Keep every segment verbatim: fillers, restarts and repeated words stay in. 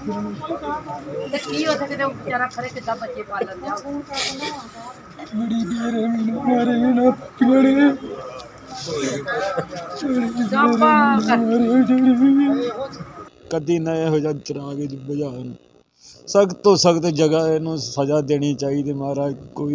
ਤੇ ਕੀ ਹੋ ਸਕੇ ਤੇ ਵਿਚਾਰਾ ਖਰੇ ਕਿੱਦਾਂ ਬੱਚੇ ਪਾਲਣ ਦਿਆ ਬੜੀ ਦੇਰ ਮੈਨੂੰ ਮਾਰੇ ਨਾ ਪਿਆਰੇ ਸਾਂਭਾ कदी ना यहो जिहा चराग बुझाउण सख्त तो सख्त जगह इहनूं सज़ा देनी चाहिए महाराज। कोई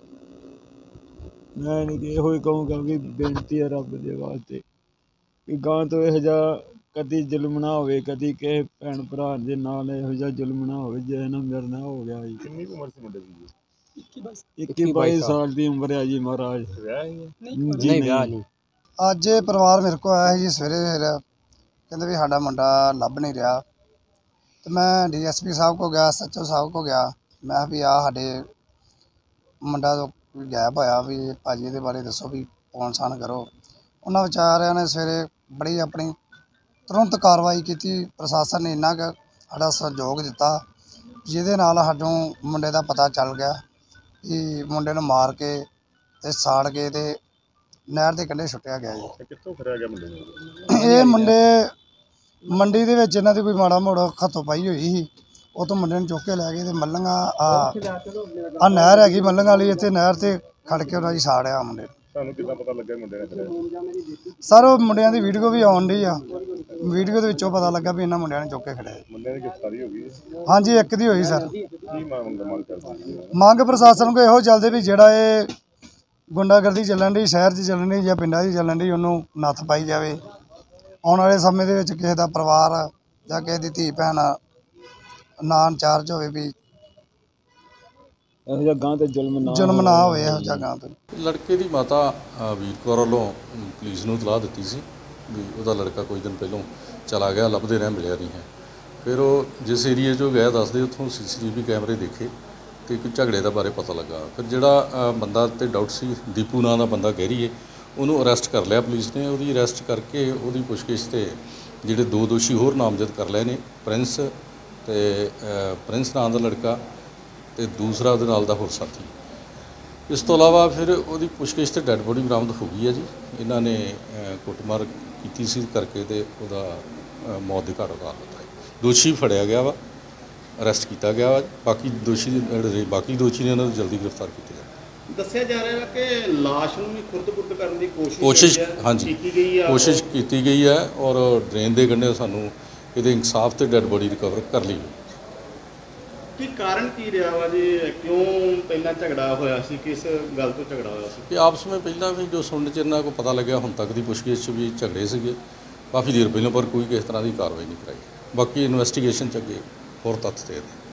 मैं नहीं इहो ही कहूँगा भी बेनती है रब दे वास्ते कि गां तो इहो जिहा कदी जुल्म ना होवे, कदी किसे भैन भरा दे नाल इहो जिहा जुल्म ना होवे जिह नाल मेरे नाल हो गया जी। कितनी उम्र से मुंडे दी? इक्की बाई साल की उम्र है जी महाराज। नहीं ब्याह नहीं। ਅੱਜ ਇਹ ਪਰਿਵਾਰ ਮੇਰੇ ਕੋਲ ਆਇਆ ਸੀ ਸਵੇਰੇ ਸਵੇਰੇ ਕਹਿੰਦੇ ਵੀ ਸਾਡਾ ਮੁੰਡਾ ਲੱਭ ਨਹੀਂ ਰਿਹਾ ਤੇ ਮੈਂ ਡੀ ਐਸ ਪੀ ਸਾਹਿਬ ਕੋ ਗਿਆ, ਐਸ ਐਚ ਓ ਸਾਹਿਬ ਕੋ ਗਿਆ। ਮੈਂ ਕਿਹਾ ਵੀ ਆ ਸਾਡੇ ਮੁੰਡਾ ਤੋਂ ਕੋਈ ਗਾਇਬ ਹੋਇਆ ਵੀ ਭਾਜੀ ਇਹਦੇ ਬਾਰੇ ਦੱਸੋ ਵੀ ਫੋਨ ਸਾਨ ਕਰੋ। ਉਹਨਾਂ ਵਿਚਾਰਿਆਂ ਨੇ ਸਵੇਰੇ ਬੜੀ ਆਪਣੀ ਤੁਰੰਤ ਕਾਰਵਾਈ ਕੀਤੀ। ਪ੍ਰਸ਼ਾਸਨ ਨੇ ਇੰਨਾ ਕੁ ਸਾਡਾ ਸਹਿਯੋਗ ਦਿੱਤਾ ਜਿਹਦੇ ਨਾਲ ਸਾਨੂੰ ਮੁੰਡੇ ਦਾ ਪਤਾ ਚੱਲ ਗਿਆ ਕਿ ਮੁੰਡੇ ਨੂੰ ਮਾਰ ਕੇ ਤੇ ਸਾੜ ਕੇ ਤੇ ਨਹਿਰ ਦੇ ਕੰਢੇ ਸੁੱਟਿਆ ਗਿਆ ਜੀ। ਕਿੱਥੋਂ ਫੜਿਆ ਗਿਆ ਮੁੰਡੇ ਨੂੰ? ਇਹ ਮੁੰਡੇ ਮੰਡੀ ਦੇ ਵਿੱਚ ਇਹਨਾਂ ਦੀ ਕੋਈ ਮਾੜਾ ਮੋੜਾ ਖੱਤੋਂ ਪਾਈ ਹੋਈ ਸੀ, ਉਹ ਤੋਂ ਮੁੰਡੇ ਨੂੰ ਚੁੱਕ ਕੇ ਲੈ ਗਏ ਤੇ ਮੱਲੰਗਾ ਆ ਆ ਨਹਿਰ ਹੈਗੀ ਮੱਲੰਗਾ ਵਾਲੀ, ਇੱਥੇ ਨਹਿਰ ਤੇ ਖੜ ਕੇ ਉਹਨਾਂ ਦੀ ਸਾੜਿਆ ਮੁੰਡੇ ਨੂੰ। ਤੁਹਾਨੂੰ ਕਿੱਦਾਂ ਪਤਾ ਲੱਗਾ ਮੁੰਡੇ ਨੇ ਕਰਿਆ? ਸਰ ਉਹ ਮੁੰਡਿਆਂ ਦੀ ਵੀਡੀਓ ਵੀ ਆਉਣ ਡਈ ਆ, ਵੀਡੀਓ ਦੇ ਵਿੱਚੋਂ ਪਤਾ ਲੱਗਾ ਵੀ ਇਹਨਾਂ ਮੁੰਡਿਆਂ ਨੇ ਚੁੱਕ ਕੇ ਖੜਿਆ। ਮੁੰਡੇ ਦੀ ਗ੍ਰਿਫਤਾਰੀ ਹੋ ਗਈ? ਹਾਂਜੀ ਇੱਕ ਦੀ ਹੋਈ ਸਰ। ਕੀ ਮੰਗ ਮੰਗ ਕਰਦੇ? ਮੰਗ ਪ੍ਰਸ਼ਾਸਨ ਕੋ ਇਹੋ ਚੱਲਦੇ ਵੀ ਜਿਹੜਾ ਇਹ ਗੁੰਡਾਗਰਦੀ ਚੱਲਣ ਡਈ ਸ਼ਹਿਰ 'ਚ ਚੱਲਣ ਡਈ ਜਾਂ ਪਿੰਡਾਂ 'ਚ ਚੱਲਣ ਡਈ ਉਹਨੂੰ ਨੱਥ ਪਾਈ ਜਾਵੇ। ਆਉਣ ਵਾਲੇ ਸਮੇਂ ਦੇ ਵਿੱਚ ਕਿਸੇ ਦਾ ਪਰਿਵਾਰ ਜਾਂ ਕਿਸੇ ਦੀ ਧੀ ਭੈਣ ਨਾ ਇੰਚਾਰਜ ਹੋਵੇ ਵੀ ਇਹੋ ਜਿਹਾ ਗਾਂ ਤੇ ਜ਼ੁਲਮ ਨਾ ਜ਼ੁਲਮ ਨਾ ਹੋਵੇ ਇਹੋ ਜਿਹਾ ਗਾਂ ਤੇ। ਲੜਕੇ ਦੀ ਮਾਤਾ ਵੀਰ ਕੌਰ ਵੱਲੋਂ ਪੁਲਿਸ ਨੂੰ ਇਤਲਾਹ ਦਿੱਤੀ ਸੀ ਵੀ ਉਹਦਾ ਲੜਕਾ ਕੁਝ ਦਿਨ ਪਹਿਲਾਂ ਚਲਾ ਗਿਆ, ਲੱਭਦੇ ਰਹਿ ਮਿਲਿਆ ਨਹੀਂ ਹੈ। ਫਿਰ ਉਹ ਜਿਸ ਏਰੀਏ 'ਚੋਂ ਗਿਆ ਦੱਸਦੇ ਉੱਥੋਂ ਸੀ ਸੀ ਟੀ ਵੀ ਕੈਮਰੇ ਦੇਖੇ ਤੇ ਕੋਈ ਝਗੜੇ ਦਾ ਬਾਰੇ ਪਤਾ ਲੱਗਾ। ਫਿਰ ਜਿਹੜਾ ਬੰਦਾ ਤੇ ਡਾਊਟ ਸੀ ਦੀਪੂ ਨਾਂ ਦਾ ਬੰਦਾ ਗਹਿਰੀਏ, ਉਹਨੂੰ ਅਰੈਸਟ ਕਰ ਲਿਆ ਪੁਲਿਸ ਨੇ। ਉਹਦੀ ਅਰੈਸਟ ਕਰਕੇ ਉਹਦੀ ਪੁੱਛਗਿੱਛ 'ਤੇ ਜਿਹੜੇ ਦੋ ਦੋਸ਼ੀ ਹੋਰ ਨਾਮਜ਼ਦ ਕਰ ਲਏ ਨੇ, ਪ੍ਰਿੰਸ ਤੇ ਪ੍ਰਿੰਸ ਨਾਂ ਦਾ ਲੜਕਾ ਤੇ ਦੂਸਰਾ ਉਹਦੇ ਨਾਲ ਦਾ ਹੋਰ ਸਾਥੀ। ਇਸ ਤੋਂ ਇਲਾਵਾ ਫਿਰ ਉਹਦੀ ਪੁੱਛਗਿੱਛ 'ਤੇ ਡੈੱਡ ਬੋਡੀ ਬਰਾਮਦ ਹੋ ਗਈ ਹੈ ਜੀ। ਇਹਨਾਂ ਨੇ ਕੁੱਟਮਾਰ ਕੀਤੀ ਸੀ ਕਰਕੇ ਤੇ ਉਹਦਾ ਮੌਤ ਦੇ ਘਾਟ ਉਤਾਰ ਦਿੱਤਾ ਹੈ। ਦੋਸ਼ੀ ਫੜਿਆ ਗਿਆ ਵਾ, ਅਰੈਸਟ ਕੀਤਾ ਗਿਆ ਵਾ। ਬਾਕੀ ਦੋਸ਼ੀ ਜਿਹੜੇ ਬਾਕੀ ਦੋਸ਼ੀ ਨੇ ਉਹਨਾਂ ਨੂੰ ਜਲਦੀ ਗ੍ਰਿਫਤਾਰ ਕੀਤਾ ਜਾਵੇ। ਦੱਸਿਆ ਜਾ ਰਿਹਾ ਹੈ ਕਿ ਲਾਸ਼ ਨੂੰ ਵੀ ਖੁਰਦ-ਬੁਰਦ ਕਰਨ ਦੀ ਕੋਸ਼ਿਸ਼ ਕੋਸ਼ਿਸ਼ ਹਾਂਜੀ ਕੀਤੀ ਗਈ ਹੈ ਕੋਸ਼ਿਸ਼ ਕੀਤੀ ਗਈ ਹੈ ਔਰ ਡਰੇਨ ਦੇ ਕੰਢੇ ਸਾਨੂੰ ਇਹਦੇ ਇਨਸਾਫ ਤੇ ਡੈੱਡ ਬੋਡੀ ਰਿਕਵਰ ਕਰ ਲਈ। ਕੀ ਕਾਰਨ ਕੀ ਰਿਹਾ ਵਾ ਜੀ? ਕਿਉਂ ਪਹਿਲਾਂ ਝਗੜਾ ਹੋਇਆ ਸੀ? ਕਿਸ ਗੱਲ ਤੋਂ ਝਗੜਾ ਹੋਇਆ ਸੀ? ਕਿ ਆਪਸ ਵਿੱਚ ਪਹਿਲਾਂ ਵੀ ਜੋ ਸੁਣਨ 'ਚ ਇਹਨਾਂ ਕੋਲ ਪਤਾ ਲੱਗਿਆ ਹੁਣ ਤੱਕ ਦੀ ਪੁੱਛਗਿੱਛ 'ਚ ਵੀ ਝਗੜੇ ਸੀਗੇ ਕਾਫੀ ਦੇਰ ਪਹਿਲਾਂ, ਪਰ ਕੋਈ ਕਿਸੇ ਤਰ੍ਹਾਂ ਦੀ ਕਾਰਵਾਈ ਨਹੀਂ ਕਰਾਈ। ਬਾਕੀ ਇਨਵੈਸਟੀਗੇਸ਼ਨ 'ਚ ਅੱਗੇ ਹੋਰ ਤੱਥ ਤੇ